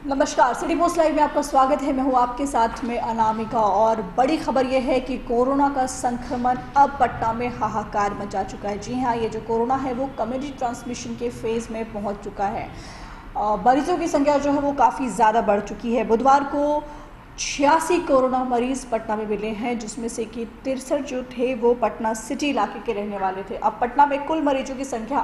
नमस्कार, city post live में आपका स्वागत है। मैं हूं आपके साथ में अनामिका। और बड़ी खबर यह है कि कोरोना का संक्रमण अब पटना में हाहाकार मचा चुका है। जी हां, ये जो कोरोना है वो कम्युनिटी ट्रांसमिशन के फेज में पहुंच चुका है। मरीजों की संख्या जो है वो काफ़ी ज़्यादा बढ़ चुकी है। बुधवार को 86 कोरोना मरीज पटना में मिले हैं, जिसमें से कि 63 जो थे वो पटना सिटी इलाके के रहने वाले थे। अब पटना में कुल मरीजों की संख्या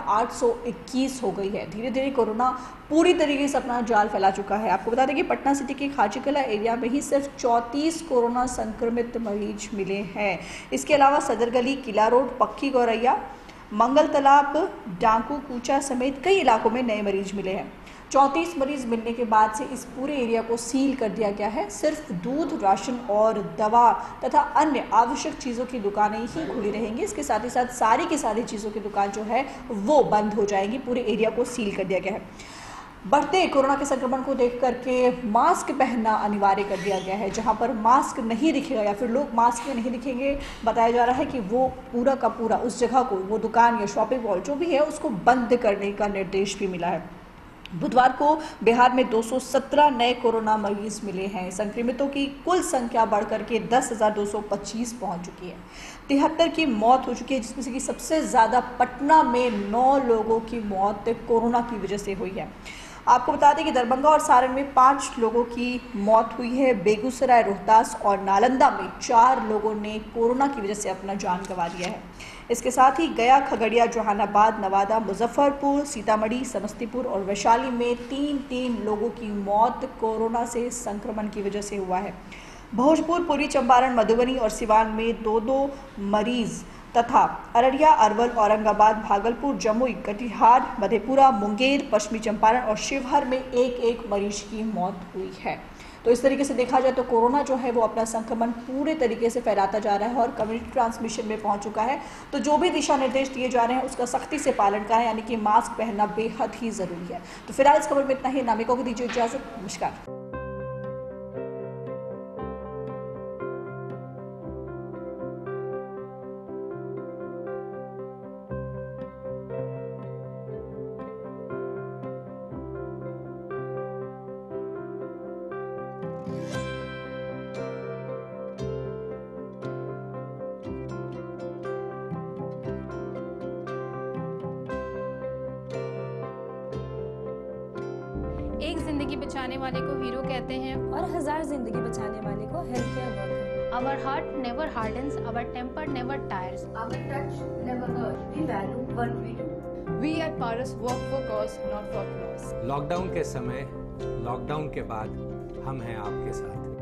821 हो गई है। धीरे धीरे कोरोना पूरी तरीके से अपना जाल फैला चुका है। आपको बता दें कि पटना सिटी के खाचीकला एरिया में ही सिर्फ 34 कोरोना संक्रमित मरीज मिले हैं। इसके अलावा सदर गली, किला रोड, पक्की गौरैया, मंगल तालाब, डाकू कूचा समेत कई इलाकों में नए मरीज मिले हैं। 34 मरीज मिलने के बाद से इस पूरे एरिया को सील कर दिया गया है। सिर्फ दूध, राशन और दवा तथा अन्य आवश्यक चीज़ों की दुकानें ही खुली रहेंगी। इसके साथ ही साथ सारी की सारी चीज़ों की दुकान जो है वो बंद हो जाएंगी। पूरे एरिया को सील कर दिया गया है। बढ़ते कोरोना के संक्रमण को देख करके मास्क पहनना अनिवार्य कर दिया गया है। जहां पर मास्क नहीं दिखेगा या फिर लोग मास्क में नहीं दिखेंगे, बताया जा रहा है कि वो पूरा का पूरा उस जगह को, वो दुकान या शॉपिंग मॉल जो भी है, उसको बंद करने का निर्देश भी मिला है। बुधवार को बिहार में 217 नए कोरोना मरीज मिले हैं। संक्रमितों की कुल संख्या बढ़कर के 10,225 पहुंच चुकी है। 73 की मौत हो चुकी है, जिसमें से कि सबसे ज़्यादा पटना में 9 लोगों की मौत कोरोना की वजह से हुई है। आपको बता दें कि दरभंगा और सारण में 5 लोगों की मौत हुई है। बेगूसराय, रोहतास और नालंदा में 4 लोगों ने कोरोना की वजह से अपना जान गंवा दिया है। इसके साथ ही गया, खगड़िया, जहानाबाद, नवादा, मुजफ्फरपुर, सीतामढ़ी, समस्तीपुर और वैशाली में 3-3 लोगों की मौत कोरोना से संक्रमण की वजह से हुआ है। भोजपुर, पूर्वी चंपारण, मधुबनी और सिवान में 2-2 मरीज तथा अररिया, अरवल, औरंगाबाद, भागलपुर, जमुई, कटिहार, मधेपुरा, मुंगेर, पश्चिमी चंपारण और शिवहर में 1-1 मरीज की मौत हुई है। तो इस तरीके से देखा जाए तो कोरोना जो है वो अपना संक्रमण पूरे तरीके से फैलाता जा रहा है और कम्युनिटी ट्रांसमिशन में पहुंच चुका है। तो जो भी दिशा निर्देश दिए जा रहे हैं उसका सख्ती से पालन करें, यानी कि मास्क पहनना बेहद ही जरूरी है। तो फिलहाल इस खबर में इतना ही। नामिका को दीजिए इजाजत। नमस्कार। एक जिंदगी बचाने वाले को हीरो कहते हैं और 1000 जिंदगी बचाने वाले को health care worker. Our heart never hardens, our temper never tires. Our touch never hurts. We value what we do. We at Paras work for cause, not for applause. Lockdown के समय, lockdown के बाद हम हैं आपके साथ।